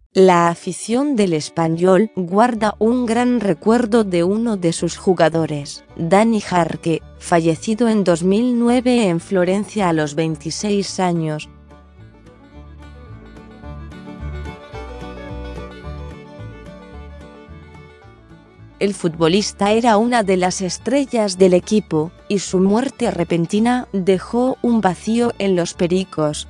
La afición del Espanyol guarda un gran recuerdo de uno de sus jugadores, Dani Jarque, fallecido en 2009 en Florencia a los 26 años. El futbolista era una de las estrellas del equipo, y su muerte repentina dejó un vacío en los pericos.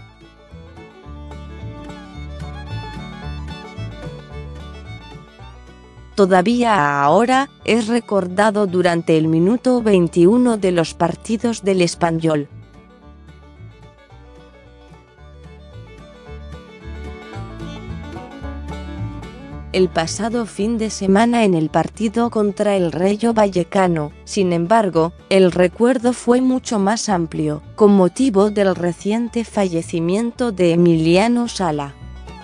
Todavía ahora es recordado durante el minuto 21 de los partidos del Espanyol. El pasado fin de semana en el partido contra el Rayo Vallecano, sin embargo, el recuerdo fue mucho más amplio, con motivo del reciente fallecimiento de Emiliano Sala.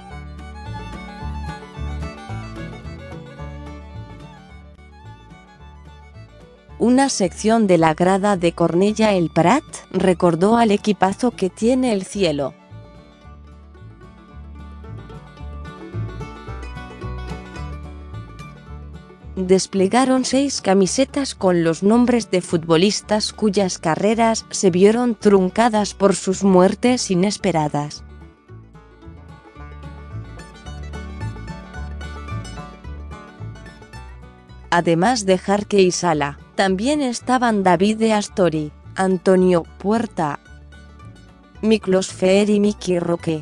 Una sección de la grada de Cornellà el Prat recordó al equipazo que tiene el cielo. Desplegaron 6 camisetas con los nombres de futbolistas cuyas carreras se vieron truncadas por sus muertes inesperadas. Además de Jarque y Sala, también estaban David de Astori, Antonio Puerta, Miklos Fer y Miki Roque.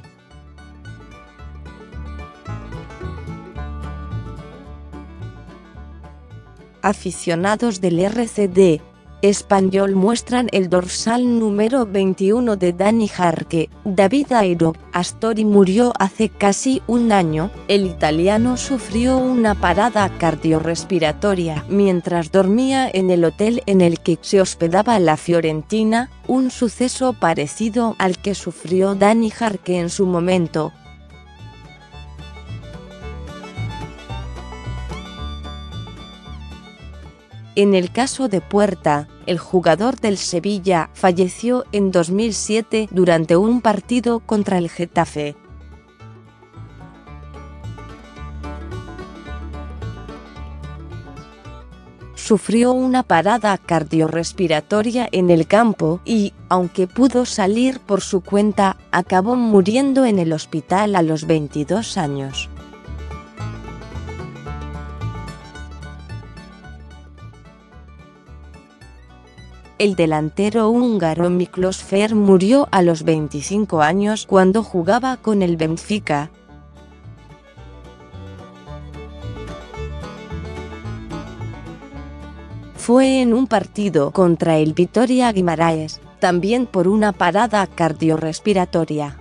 Aficionados del RCD Espanyol muestran el dorsal número 21 de Dani Jarque. David Airo Astori murió hace casi un año. El italiano sufrió una parada cardiorrespiratoria mientras dormía en el hotel en el que se hospedaba la Fiorentina, un suceso parecido al que sufrió Dani Jarque en su momento. En el caso de Puerta, el jugador del Sevilla falleció en 2007 durante un partido contra el Getafe. Sufrió una parada cardiorrespiratoria en el campo y, aunque pudo salir por su cuenta, acabó muriendo en el hospital a los 22 años. El delantero húngaro Miklos Fer murió a los 25 años cuando jugaba con el Benfica. Fue en un partido contra el Vitória Guimarães, también por una parada cardiorrespiratoria.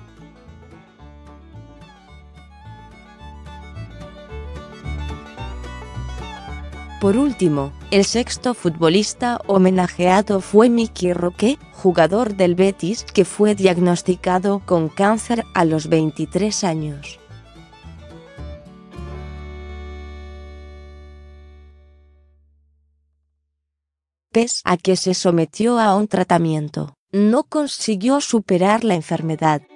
Por último, el sexto futbolista homenajeado fue Miki Roque, jugador del Betis que fue diagnosticado con cáncer a los 23 años. Pese a que se sometió a un tratamiento, no consiguió superar la enfermedad.